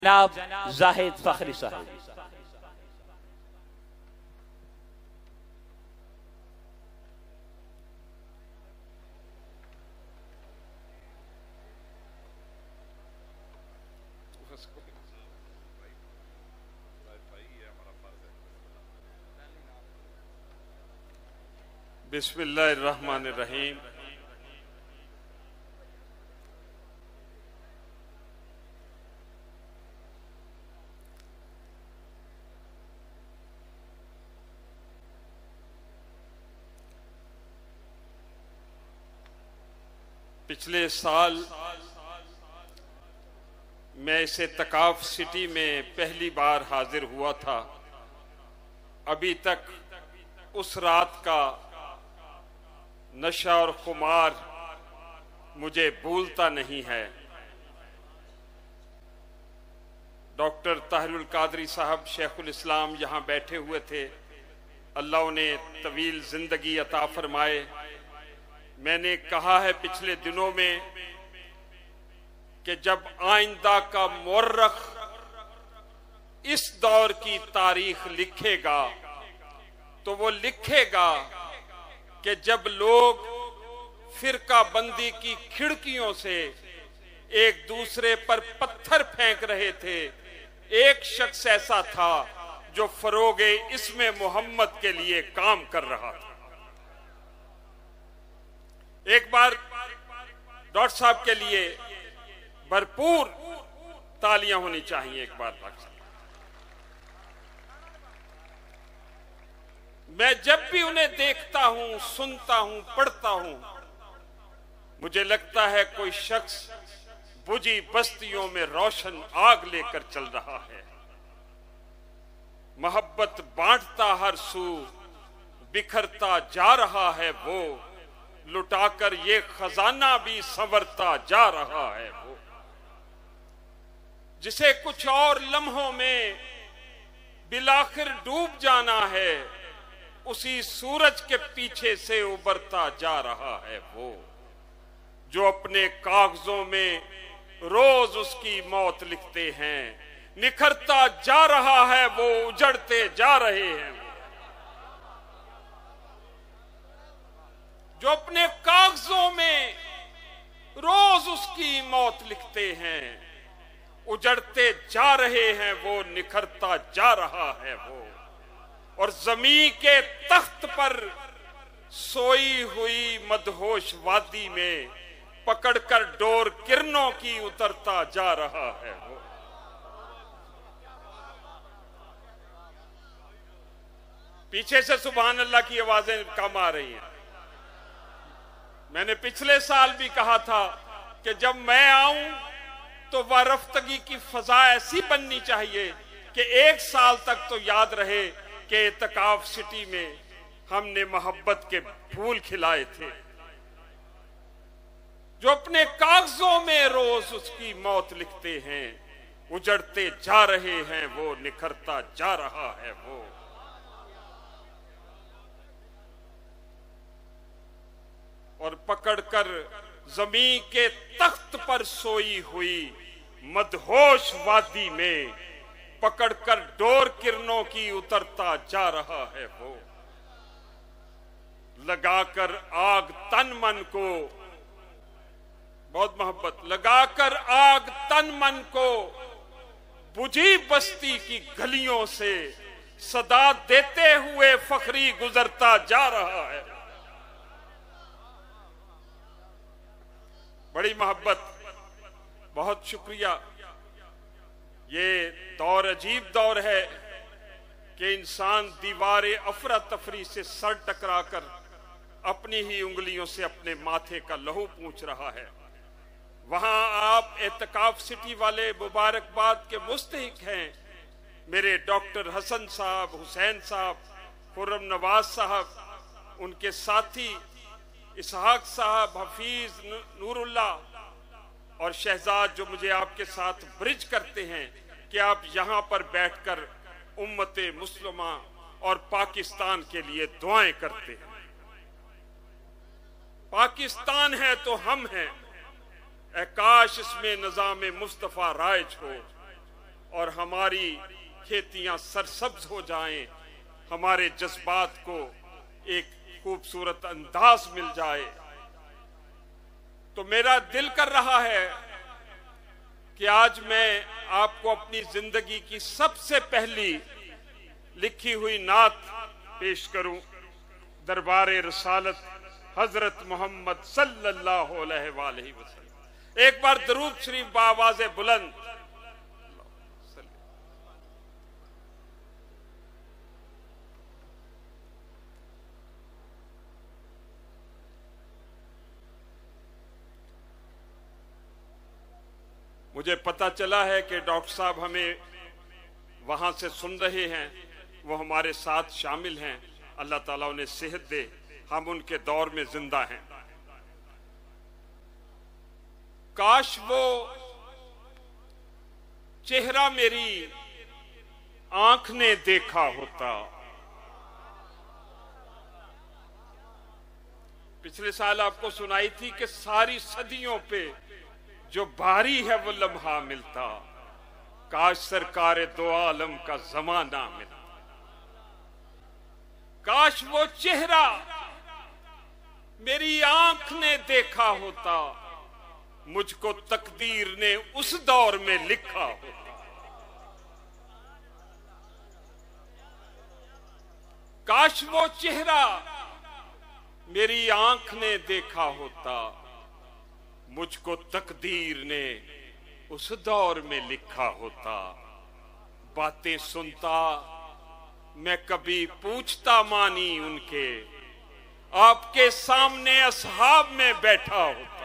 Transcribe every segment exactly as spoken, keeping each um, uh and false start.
जनाब जाहिद फखरी साहब। बिस्मिल्लाहिर्रहमानिर्रहीम। पिछले साल मैं इस इत्तेकाफ सिटी में पहली बार हाजिर हुआ था। अभी तक उस रात का नशा और खुमार मुझे भूलता नहीं है। डॉक्टर ताहिरुल कादरी साहब शेखुल इस्लाम यहाँ बैठे हुए थे। अल्लाह उन्हें तवील जिंदगी अता फरमाए। मैंने कहा है पिछले दिनों में कि जब आइंदा का मुअर्रख इस दौर की तारीख लिखेगा तो वो लिखेगा कि जब लोग फिरका बंदी की खिड़कियों से एक दूसरे पर पत्थर फेंक रहे थे, एक शख्स ऐसा था जो फरोगे इसमें मोहम्मद के लिए काम कर रहा था। एक बार डॉक्टर साहब के लिए भरपूर तालियां होनी चाहिए। एक बार डॉक्टर साहब, मैं जब भी उन्हें देखता हूं, सुनता हूं, पढ़ता हूं, मुझे लगता है कोई शख्स बुझी बस्तियों में रोशन आग लेकर चल रहा है। मोहब्बत बांटता हर सू बिखरता जा रहा है वो, लुटाकर ये खजाना भी संवरता जा रहा है वो, जिसे कुछ और लम्हों में बिलाखिर डूब जाना है, उसी सूरज के पीछे से उभरता जा रहा है वो, जो अपने कागजों में रोज उसकी मौत लिखते हैं। निखरता जा रहा है वो, उजड़ते जा रहे हैं। जो अपने कागजों में रोज उसकी मौत लिखते हैं, उजड़ते जा रहे हैं वो, निखरता जा रहा है वो। और जमीन के तख्त पर सोई हुई मदहोश वादी में पकड़कर डोर किरणों की उतरता जा रहा है वो। पीछे से सुभान अल्लाह की आवाजें कम आ रही हैं। मैंने पिछले साल भी कहा था कि जब मैं आऊं तो वह रफ्तगी की फजा ऐसी बननी चाहिए कि एक साल तक तो याद रहे कि इत्तेकाफ सिटी में हमने मोहब्बत के फूल खिलाए थे। जो अपने कागजों में रोज उसकी मौत लिखते हैं, उजड़ते जा रहे हैं वो, निखरता जा रहा है वो। और पकड़कर जमीन के तख्त पर सोई हुई मदहोश वादी में पकड़कर डोर किरणों की उतरता जा रहा है वो। लगाकर आग तन मन को, बहुत मोहब्बत, लगाकर आग तन मन को बुझी बस्ती की गलियों से सदा देते हुए फखरी गुजरता जा रहा है। बड़ी मोहब्बत, बहुत शुक्रिया। ये दौर अजीब दौर है कि इंसान दीवारे अफरा तफरी से सर टकराकर अपनी ही उंगलियों से अपने माथे का लहू पूंछ रहा है। वहां आप इत्तेकाफ सिटी वाले मुबारकबाद के मुस्तहिक हैं। मेरे डॉक्टर हसन साहब, हुसैन साहब, खुर्रम नवाज साहब, उनके साथी इसहाक साहब, हफीज नूरुल्ला और शहजाद, जो मुझे आपके साथ ब्रिज करते हैं कि आप यहां पर बैठकर उम्मते मुस्लिमा और पाकिस्तान के लिए दुआएं करते हैं। पाकिस्तान है तो हम हैं, ए काश इसमें निजाम मुस्तफा राइज हो। और हमारी खेतियां सरसब्ज हो जाएं, हमारे जज्बात को एक खूबसूरत अंदाज मिल जाए। तो मेरा दिल कर रहा है कि आज मैं आपको अपनी जिंदगी की सबसे पहली लिखी हुई नात पेश करूं, दरबारे रसालत हजरत मोहम्मद सल्लल्लाहु अलैहि वसल्लम। एक बार दरूद शरीफ बावाज़े बुलंद। मुझे पता चला है कि डॉक्टर साहब हमें वहां से सुन रहे हैं, वो हमारे साथ शामिल हैं। अल्लाह ताला उन्हें सेहत दे, हम उनके दौर में जिंदा हैं। काश वो चेहरा मेरी आंख ने देखा होता। पिछले साल आपको सुनाई थी कि सारी सदियों पे जो भारी है वो लम्हा मिलता, काश सरकार दो आलम का जमाना मिलता। काश वो चेहरा मेरी आंख ने देखा होता, मुझको तकदीर ने उस दौर में लिखा होता। काश वो चेहरा मेरी आंख ने देखा होता, मुझको तकदीर ने उस दौर में लिखा होता। बातें सुनता मैं कभी पूछता मानी उनके, आपके सामने असहाब में बैठा होता।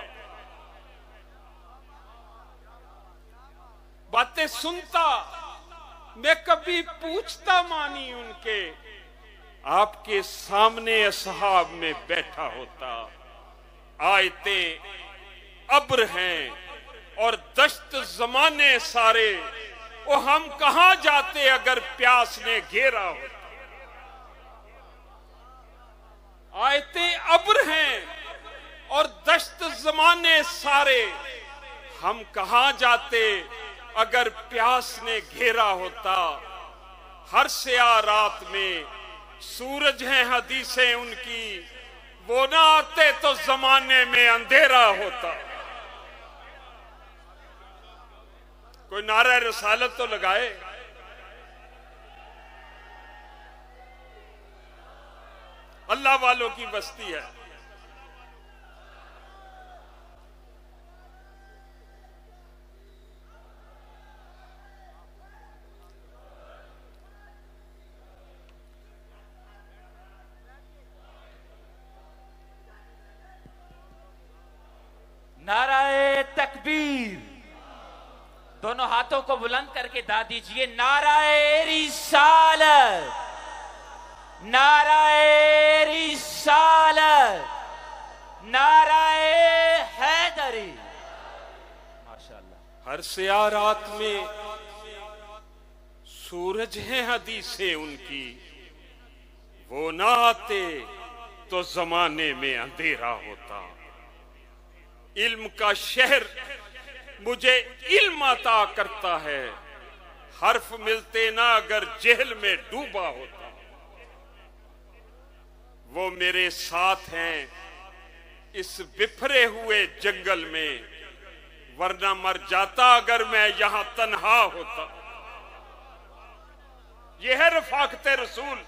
बातें सुनता मैं कभी पूछता मानी उनके, आपके सामने असहाब में बैठा होता। आयतें अब्र हैं और दश्त जमाने सारे, ओ हम कहां जाते अगर प्यास ने घेरा होता। आयतें अब्र हैं और दश्त जमाने सारे, हम कहां जाते अगर प्यास ने घेरा होता। हर स्या रात में सूरज हैं हदीसें उनकी, वो ना आते तो जमाने में अंधेरा होता। कोई नारा रसालत तो लगाए। अल्लाह वालों की बस्ती है। नाराए तकबीर, दोनों हाथों को बुलंद करके दा दीजिए। नाराए रिसालत, नाराए रिसालत, नाराए हैदरी। माशाअल्लाह। हर स्या रात में सूरज हैं हदीसें उनकी, वो ना आते तो जमाने में अंधेरा होता। इल्म का शहर मुझे इल्म अता करता है, हर्फ मिलते ना अगर जेहल में डूबा होता। वो मेरे साथ हैं इस बिफरे हुए जंगल में, वरना मर जाता अगर मैं यहां तन्हा होता। यह है रफाकत रसूल।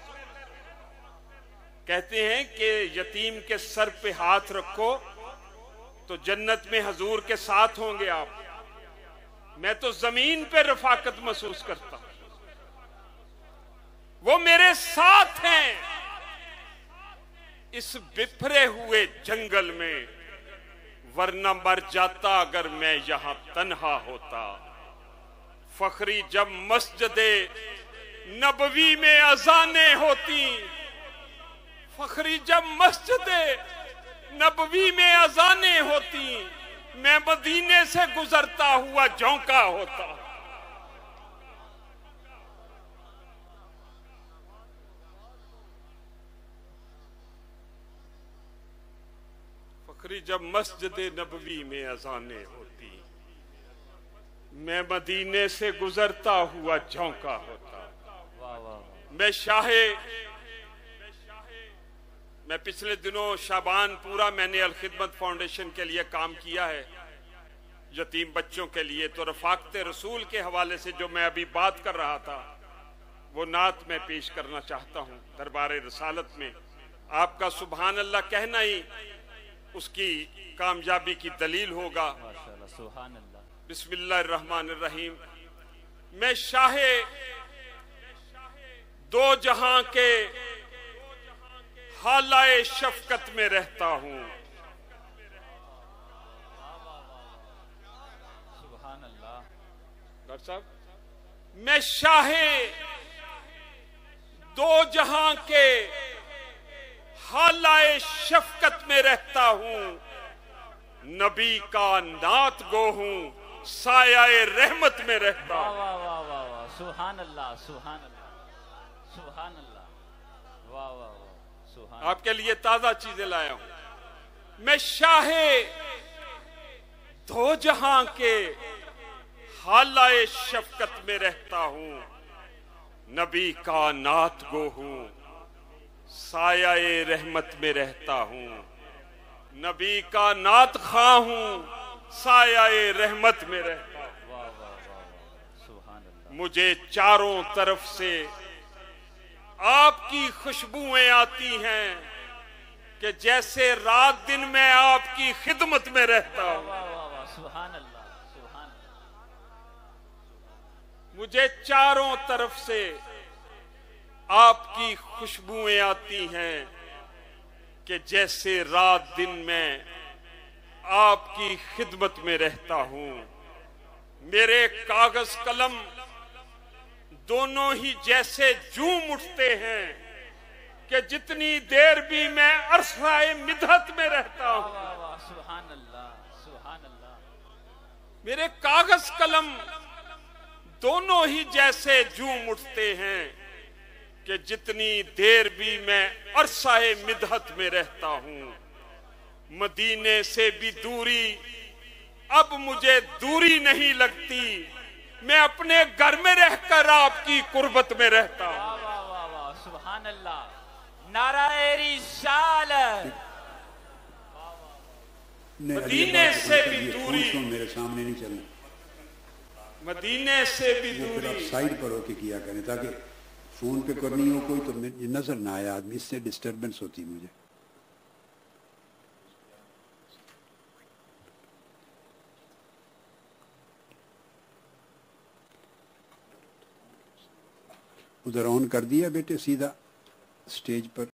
कहते हैं कि यतीम के सर पे हाथ रखो तो जन्नत में हजूर के साथ होंगे आप। मैं तो जमीन पे रफाकत महसूस करता हूं, वो मेरे साथ हैं इस बिफरे हुए जंगल में, वरना मर जाता अगर मैं यहां तन्हा होता। फखरी जब मस्जिदे नबवी में अजानें होती, फखरी जब मस्जिदे नबवी में अजानें होती, मैं मदीने से गुजरता हुआ झोंका होता। फखरी जब मस्जिद नबवी में अजानें होती, मैं मदीने से गुजरता हुआ झोंका होता। वाह वाह वाह। मैं शाहे मैं पिछले दिनों शाबान पूरा मैंने अल खिदमत फाउंडेशन के लिए काम किया है, यतीम बच्चों के लिए। तो रफाकत रसूल के हवाले से जो मैं अभी बात कर रहा था वो नात में पेश करना चाहता हूँ दरबार रसालत में। आपका सुभान अल्लाह कहना ही उसकी कामयाबी की दलील होगा। माशाअल्लाह, सुभान अल्लाह। बिस्मिल्लाहिर्रहमानिर्रहीम। मैं शाहे दो जहां के हालाए शफकत में रहता हूँ। सुभान अल्लाह। डॉक्टर साहब, मैं शाहे दो जहां के हालाए शफकत में रहता हूँ। नबी का नात गो हूँ, सायाए रहमत में रहता हूँ। वाह वाह वाह वाह, सुभान अल्लाह, सुभान अल्लाह, सुभान अल्लाह, वाह वाह वाह, सुभान। आपके लिए ताजा चीजें लाया हूं। मैं शाहे दो जहां के हालाए शफकत में रहता हूं। नबी का नात गो हूं, सायाए रहमत में रहता हूं। नबी का नात खा हूं, सायाए रहमत में रहता हूं। वाह वाह वाह, सुभान अल्लाह। मुझे चारों तरफ से आपकी खुशबुएं आती हैं कि जैसे रात दिन मैं आपकी खिदमत में रहता हूं। वाह वाह वाह, सुभान अल्लाह, सुभान अल्लाह। मुझे चारों तरफ से आपकी खुशबुएं आती हैं कि जैसे रात दिन मैं आपकी खिदमत में रहता हूं। मेरे कागज कलम दोनों ही जैसे झूम उठते हैं कि जितनी देर भी मैं अरसाए मिदहत में रहता हूं। वाह वाह, सुभान अल्लाह, सुभान अल्लाह। मेरे कागज कलम दोनों ही जैसे झूम उठते हैं कि जितनी देर भी मैं अरसाए मिदहत में रहता हूं। मदीने से भी दूरी अब मुझे दूरी नहीं लगती। मैं अपने घर में रहकर आपकी कुर्बत में रहता हूं। वाह वाह वाह वाह, सुभान अल्लाह। नाराए रिसालत। मदीने से भी दूरी, मेरे सामने नहीं चलना। मदीने से भी वो फिर आप दूरी। साइड पर होके किया करें ताकि फोन पे करनी हो कोई तो नजर ना आया आदमी, इससे डिस्टरबेंस होती मुझे। उधर ऑन कर दिया बेटे सीधा स्टेज पर।